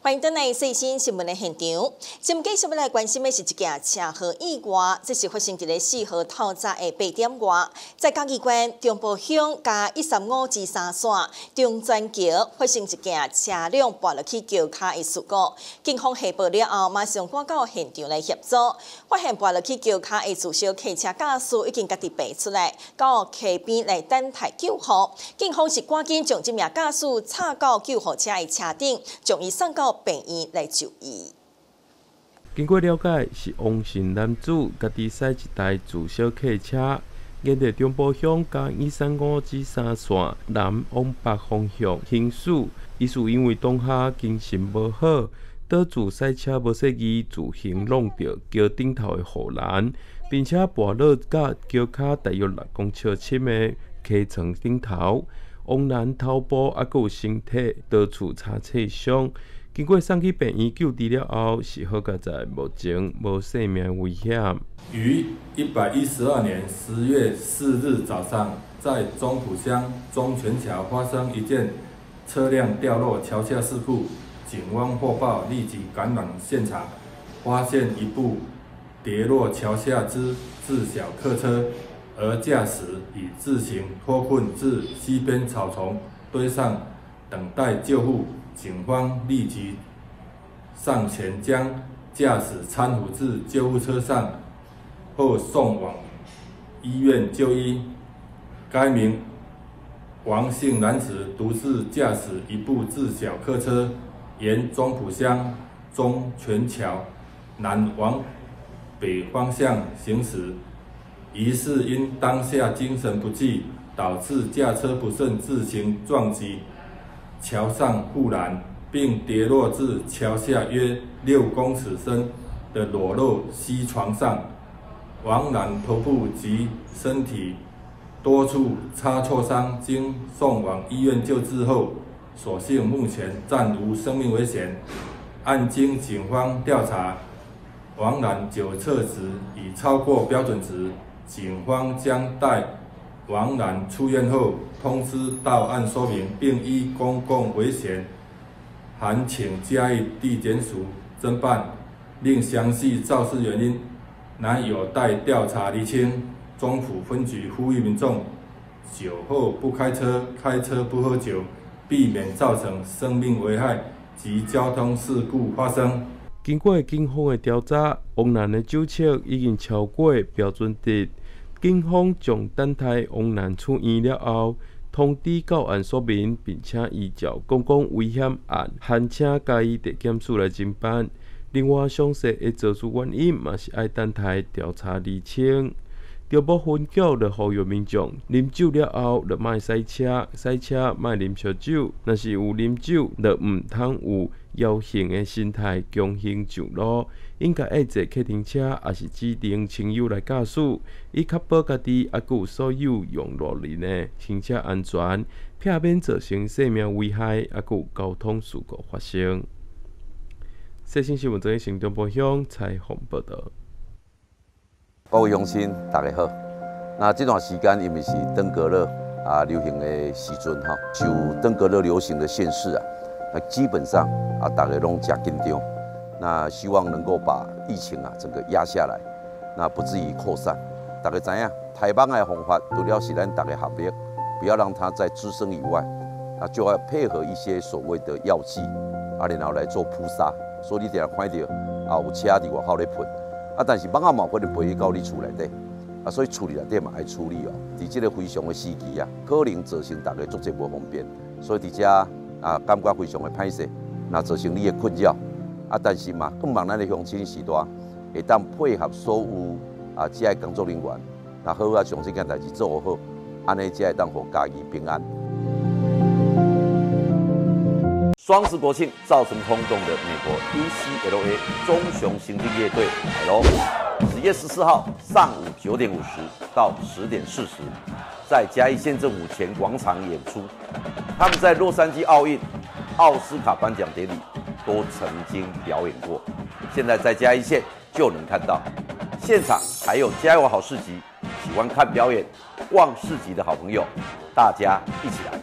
欢迎登来最新新闻的现场。新闻继续来关心的是一件车祸意外，这是发生在4号透早的8点外，在嘉义县中部乡加135至3线中转桥发生一件车辆跌落去桥卡的事故。警方下报了后，马上赶到现场来协助，发现跌落去桥卡的自小客车驾驶已经家己爬出来，到溪边来等待救护。警方是赶紧将这名驾驶插到救护车的车顶，将伊送到病院来就医。 经过了解，是王姓男子家己驶一台自小客车，沿着中部乡加135至3线南往北方向行驶，疑似因为当下精神无好，导致驶车无适宜，自行弄到桥顶头的护栏，并且跌落甲桥卡大约6公尺深的溪床顶头。王男头部还有身体多处擦擦伤，经过送去病院救治了后，是好在目前无生命危险。 于112年10月4日早上，在中埔乡中泉桥发生一件车辆掉落桥下事故，警方获报立即赶往现场，发现一部跌落桥下之自小客车。而驾驶已自行脱困至西边草丛堆上等待救护，警方立即上前将驾驶搀扶至救护车上，后送往医院就医。该名王姓男子独自驾驶一部自小客车，沿中埔乡中泉桥南往北方向行驶。疑似因当下精神不济，导致驾车不慎自行撞击桥上护栏，并跌落至桥下约6公尺深的裸露溪床上。王男头部及身体多处擦挫伤，经送往医院救治后，所幸目前暂无生命危险。按经警方调查，王男酒测值已超过标准值。警方将待王男出院后通知到案说明，并依公共危险函请嘉义地检署侦办，另详细肇事原因乃有待调查厘清。中埔分局呼吁民众酒后不开车，开车不喝酒，避免造成生命危害及交通事故发生。 经过警方的调查，王男的酒测已经超过标准值。警方将等待王男出院了后，通知到案说明，并且依照公共危险案，函请嘉义地检署来侦办。另外，详细的肇事原因嘛是爱等待调查厘清。中部分局就呼吁民众，啉酒了后就莫驶车，驶车莫啉烧酒。若是有啉酒，就唔通有侥幸的心态强行上路，应该压制客停车，也是指定亲友来驾驶，以确保家己也有所有用路人的行车安全，避免造成生命危害，也有交通事故发生。最新新闻从成中部乡采访报道。 各位乡亲，大家好。那这段时间因为是登革热流行的时阵哈，就登革热流行的县市那基本上大家拢真紧张。那希望能够把疫情整个压下来，那不至于扩散。大家知影，台湾的方法除了是咱大家合力，不要让它再滋生以外，就要配合一些所谓的药剂然后来做扑杀。所以你定看到有车伫外口咧喷。但是蠓仔嘛可能飞到你厝内底，所以厝里内底嘛爱处理伫这个非常的时期可能造成大家足侪无方便，所以伫遮感觉非常的歹势，那造成你的困扰但是嘛，更望咱的乡亲时代会当配合所有这些工作人员，那好将这件代志做好，安尼才会当互家己平安。双十国庆造成轰动的美国 UCLA 中雄行军乐队来喽！10月14号上午9点50到10点40，在嘉义县政府前广场演出。他们在洛杉矶奥运、奥斯卡颁奖典礼都曾经表演过，现在在嘉义县就能看到。现场还有嘉义好市集，喜欢看表演、逛市集的好朋友，大家一起来！